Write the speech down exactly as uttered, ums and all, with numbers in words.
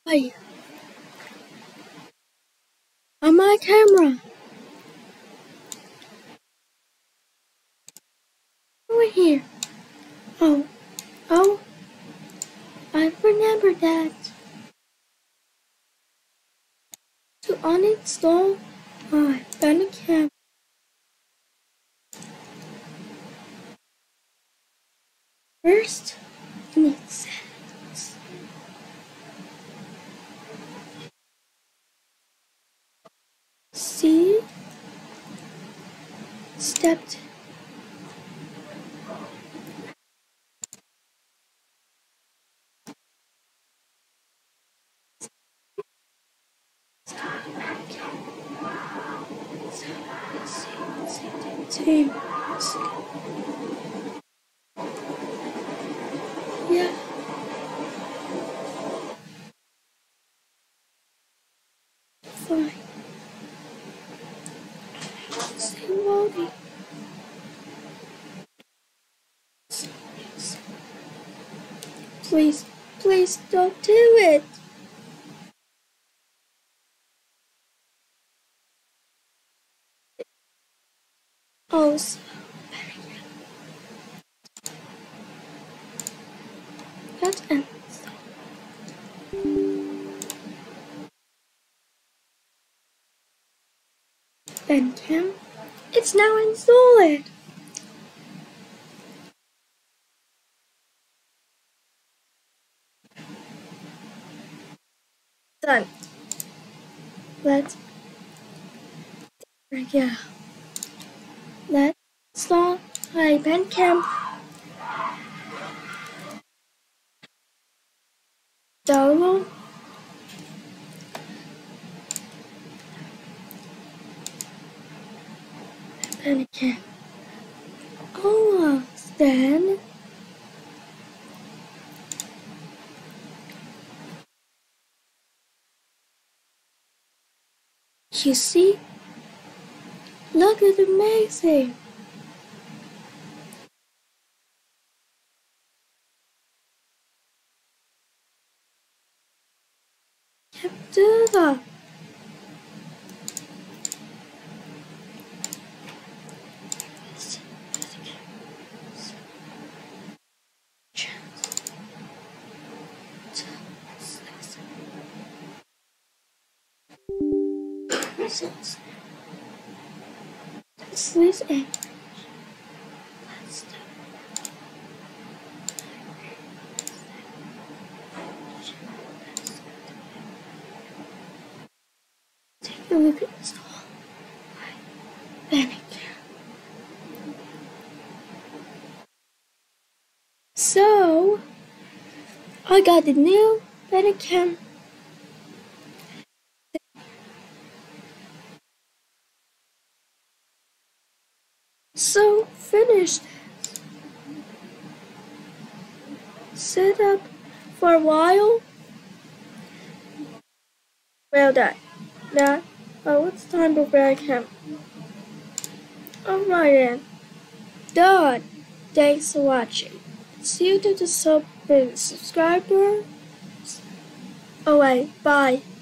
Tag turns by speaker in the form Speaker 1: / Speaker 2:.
Speaker 1: Hi, on my camera. Over here. Oh, oh, I remember that. To uninstall my Bandicam. First, you need settings. See? Step two. Team. Yeah. Fine. Stay loading. Please, please don't do it. Oh, so Let's end. Bandicam. It's now installed. Done. Let's yeah. Let's install my Bandicam. Download. Bandicam. Almost then. You see? Look at amazing. Can do that. This is take a look at this whole Bandicam. So I got the new Bandicam. So finished. Set up for a while. Well done. Now, oh, it's time to Bandicam. Alright then. Done. Thanks for watching. See you to the sub subscriber. Oh wait, bye.